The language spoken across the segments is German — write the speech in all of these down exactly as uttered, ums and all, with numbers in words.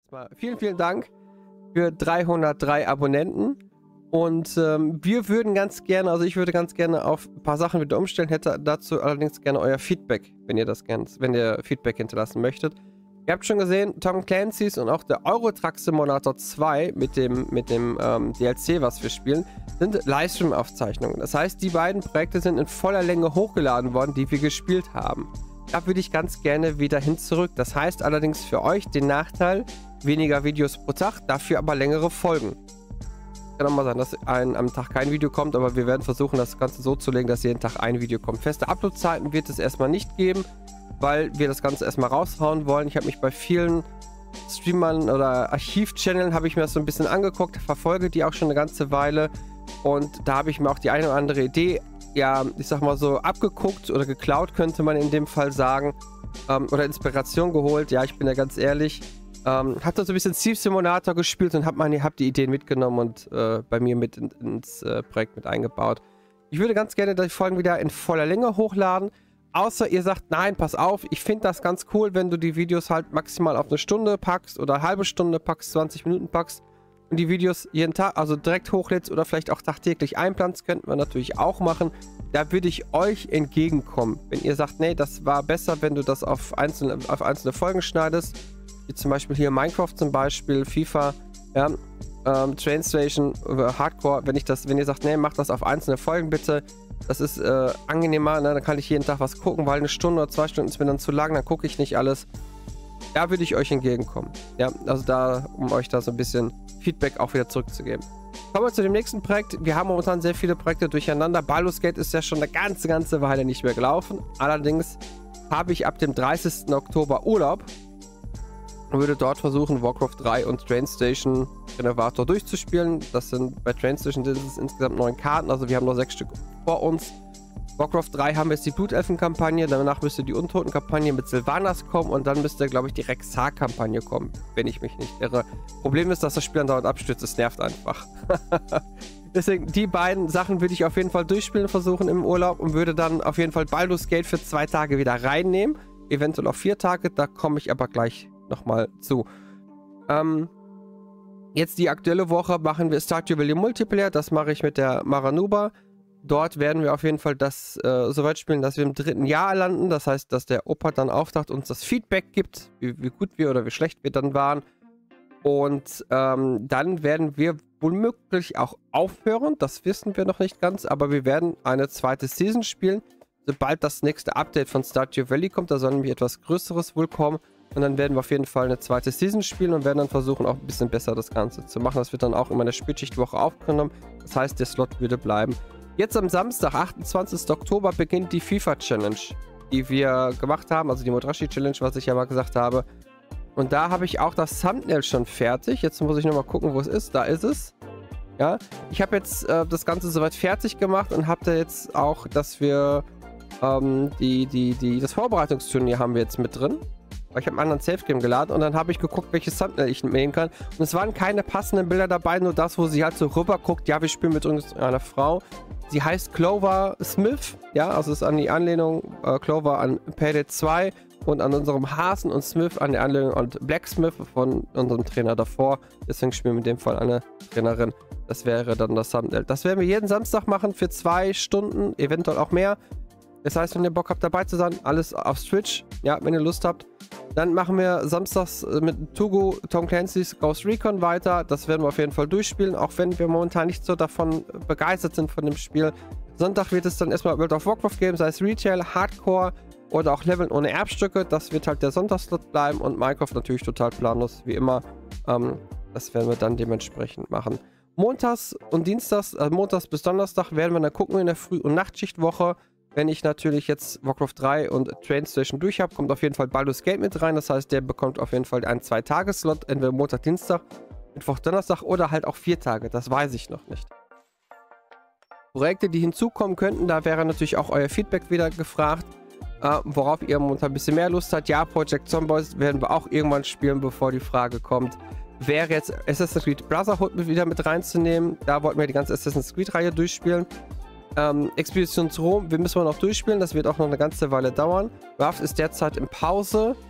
Erstmal vielen, vielen Dank für dreihundertdrei Abonnenten. Und ähm, wir würden ganz gerne, also ich würde ganz gerne auf ein paar Sachen wieder umstellen, hätte dazu allerdings gerne euer Feedback, wenn ihr das gerne, wenn ihr Feedback hinterlassen möchtet. Ihr habt schon gesehen, Tom Clancy's und auch der Euro Truck Simulator zwei mit dem, mit dem ähm, D L C, was wir spielen, sind Livestream-Aufzeichnungen. Das heißt, die beiden Projekte sind in voller Länge hochgeladen worden, die wir gespielt haben. Da würde ich ganz gerne wieder hin zurück. Das heißt allerdings für euch den Nachteil, weniger Videos pro Tag, dafür aber längere Folgen. Kann auch mal sein, dass ein, am Tag kein Video kommt, aber wir werden versuchen, das Ganze so zu legen, dass jeden Tag ein Video kommt. Feste Upload-Zeiten wird es erstmal nicht geben, weil wir das Ganze erstmal raushauen wollen. Ich habe mich bei vielen Streamern oder Archiv-Channeln habe ich mir das so ein bisschen angeguckt, verfolge die auch schon eine ganze Weile und da habe ich mir auch die eine oder andere Idee, ja, ich sag mal so, abgeguckt oder geklaut, könnte man in dem Fall sagen, ähm, oder Inspiration geholt. Ja, ich bin ja ganz ehrlich, ähm, hab da so ein bisschen Thief Simulator gespielt und hab, meine, hab die Ideen mitgenommen und äh, bei mir mit in, ins äh, Projekt mit eingebaut. Ich würde ganz gerne die Folgen wieder in voller Länge hochladen, außer ihr sagt, nein, pass auf, ich finde das ganz cool, wenn du die Videos halt maximal auf eine Stunde packst oder eine halbe Stunde packst, zwanzig Minuten packst und die Videos jeden Tag, also direkt hochlädst oder vielleicht auch tagtäglich einplanst, könnten wir natürlich auch machen. Da würde ich euch entgegenkommen. Wenn ihr sagt, nee, das war besser, wenn du das auf einzelne, auf einzelne Folgen schneidest, wie zum Beispiel hier Minecraft zum Beispiel, FIFA, ja, ähm, Train Station, äh, Hardcore, wenn ich das, wenn ihr sagt, nee, mach das auf einzelne Folgen bitte, das ist äh, angenehmer, ne? Dann kann ich jeden Tag was gucken, weil eine Stunde oder zwei Stunden ist mir dann zu lang, dann gucke ich nicht alles. Da würde ich euch entgegenkommen. Ja, also da, um euch da so ein bisschen Feedback auch wieder zurückzugeben. Kommen wir zu dem nächsten Projekt. Wir haben momentan sehr viele Projekte durcheinander. Baldur's Gate ist ja schon eine ganze, ganze Weile nicht mehr gelaufen. Allerdings habe ich ab dem dreißigsten Oktober Urlaub und würde dort versuchen, Warcraft drei und Train Station Renovator durchzuspielen. Das sind bei Train Station sind es insgesamt neun Karten, also wir haben noch sechs Stück vor uns. Warcraft drei haben wir jetzt die Blutelfen-Kampagne, danach müsste die Untoten-Kampagne mit Sylvanas kommen und dann müsste, glaube ich, die Rexar-Kampagne kommen, wenn ich mich nicht irre. Problem ist, dass das Spiel andauernd abstürzt, es nervt einfach. Deswegen, die beiden Sachen würde ich auf jeden Fall durchspielen versuchen im Urlaub und würde dann auf jeden Fall Baldur's Gate für zwei Tage wieder reinnehmen, eventuell auch vier Tage, da komme ich aber gleich nochmal zu. Ähm, jetzt die aktuelle Woche machen wir Stardew Valley Multiplayer, das mache ich mit der Maranuba. Dort werden wir auf jeden Fall das äh, so weit spielen, dass wir im dritten Jahr landen. Das heißt, dass der Opa dann auftaucht und uns das Feedback gibt, wie, wie gut wir oder wie schlecht wir dann waren. Und ähm, dann werden wir womöglich auch aufhören. Das wissen wir noch nicht ganz, aber wir werden eine zweite Season spielen. Sobald das nächste Update von Stardew Valley kommt, da soll nämlich etwas Größeres wohl kommen. Und dann werden wir auf jeden Fall eine zweite Season spielen und werden dann versuchen, auch ein bisschen besser das Ganze zu machen. Das wird dann auch in meiner Spätschichtwoche aufgenommen. Das heißt, der Slot würde bleiben. Jetzt am Samstag, achtundzwanzigsten Oktober, beginnt die FIFA-Challenge, die wir gemacht haben, also die Modrashi-Challenge, was ich ja mal gesagt habe. Und da habe ich auch das Thumbnail schon fertig. Jetzt muss ich nochmal gucken, wo es ist. Da ist es. Ja, ich habe jetzt äh, das Ganze soweit fertig gemacht und habe da jetzt auch, dass wir ähm, die, die, die, das Vorbereitungsturnier haben wir jetzt mit drin. Ich habe einen anderen Safe-Game geladen und dann habe ich geguckt, welches Thumbnail ich nehmen kann. Und es waren keine passenden Bilder dabei, nur das, wo sie halt so rüber guckt. Ja, wir spielen mit einer Frau. Sie heißt Clover Smith. Ja, also ist an die Anlehnung äh, Clover an Payday zwei und an unserem Hasen und Smith an die Anlehnung an Blacksmith von unserem Trainer davor. Deswegen spielen wir in dem Fall eine Trainerin. Das wäre dann das Thumbnail. Das werden wir jeden Samstag machen für zwei Stunden, eventuell auch mehr. Das heißt, wenn ihr Bock habt dabei zu sein, alles auf Twitch. Ja, wenn ihr Lust habt. Dann machen wir samstags mit Tugo Tom Clancy's Ghost Recon weiter. Das werden wir auf jeden Fall durchspielen, auch wenn wir momentan nicht so davon begeistert sind von dem Spiel. Sonntag wird es dann erstmal World of Warcraft geben, sei es Retail, Hardcore oder auch Leveln ohne Erbstücke. Das wird halt der Sonntagslot bleiben und Minecraft natürlich total planlos, wie immer. Ähm, das werden wir dann dementsprechend machen. Montags und Dienstags, also Montags bis Donnerstag werden wir dann gucken in der Früh- und Nachtschichtwoche. Wenn ich natürlich jetzt Warcraft drei und Train Station durch habe, kommt auf jeden Fall Baldur's Gate mit rein. Das heißt, der bekommt auf jeden Fall einen Zwei-Tages-Slot, entweder Montag, Dienstag, Mittwoch, Donnerstag oder halt auch vier Tage. Das weiß ich noch nicht. Projekte, die hinzukommen könnten, da wäre natürlich auch euer Feedback wieder gefragt, äh, worauf ihr momentan ein bisschen mehr Lust habt. Ja, Project Zomboys werden wir auch irgendwann spielen, bevor die Frage kommt. Wäre jetzt Assassin's Creed Brotherhood wieder mit reinzunehmen. Da wollten wir die ganze Assassin's Creed-Reihe durchspielen. Ähm, Expedition zu Rom, wir müssen wir noch durchspielen, das wird auch noch eine ganze Weile dauern. Raft ist derzeit in Pause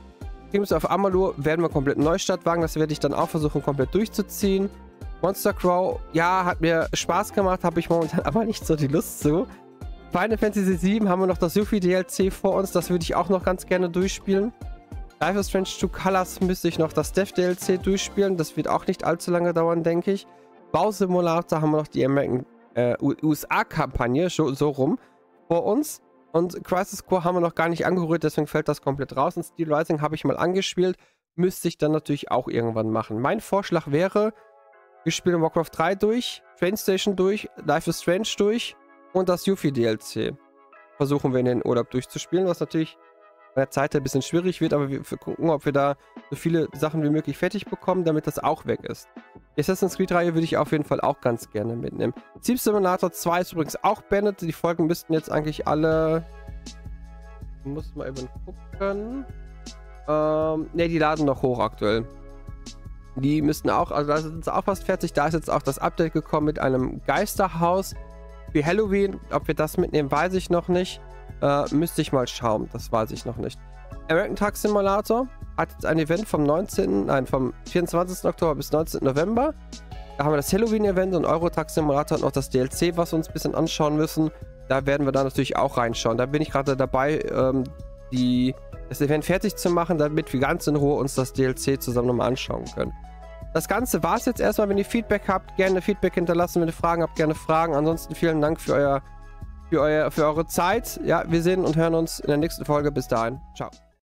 Kingdoms of Amalur werden wir komplett einen Neustart wagen. Das werde ich dann auch versuchen, komplett durchzuziehen. Monster Crow, ja, hat mir Spaß gemacht, habe ich momentan aber nicht so die Lust zu. Final Fantasy sieben haben wir noch das Yuffie D L C vor uns. Das würde ich auch noch ganz gerne durchspielen. Life is Strange zwei Colors müsste ich noch das Death D L C durchspielen. Das wird auch nicht allzu lange dauern, denke ich. Bausimulator haben wir noch die American, äh, U S A-Kampagne, so, so rum, vor uns. Und Crisis Core haben wir noch gar nicht angerührt, deswegen fällt das komplett raus. Und Steel Rising habe ich mal angespielt. Müsste ich dann natürlich auch irgendwann machen. Mein Vorschlag wäre, wir spielen Warcraft drei durch, Train Station durch, Life is Strange durch und das Yuffie D L C. Versuchen wir in den Urlaub durchzuspielen, was natürlich bei der Zeit ein bisschen schwierig wird, aber wir gucken, ob wir da so viele Sachen wie möglich fertig bekommen, damit das auch weg ist. Die Assassin's Creed-Reihe würde ich auf jeden Fall auch ganz gerne mitnehmen. Thief Simulator zwei ist übrigens auch beendet. Die Folgen müssten jetzt eigentlich alle... Ich muss mal eben gucken. Ähm, ne, die laden noch hoch aktuell. Die müssten auch, also da sind sie auch fast fertig. Da ist jetzt auch das Update gekommen mit einem Geisterhaus für Halloween. Ob wir das mitnehmen, weiß ich noch nicht. Äh, müsste ich mal schauen, das weiß ich noch nicht. American Truck Simulator hat jetzt ein Event vom neunzehnten. Nein, vom vierundzwanzigsten Oktober bis neunzehnten November. Da haben wir das Halloween-Event und Euro Truck Simulator und noch das D L C, was wir uns ein bisschen anschauen müssen. Da werden wir da natürlich auch reinschauen. Da bin ich gerade dabei, ähm, die, das Event fertig zu machen, damit wir ganz in Ruhe uns das D L C zusammen nochmal anschauen können. Das Ganze war es jetzt erstmal. Wenn ihr Feedback habt, gerne Feedback hinterlassen. Wenn ihr Fragen habt, gerne Fragen. Ansonsten vielen Dank für euer Für, euer, für eure Zeit. Ja, wir sehen und hören uns in der nächsten Folge. Bis dahin. Ciao.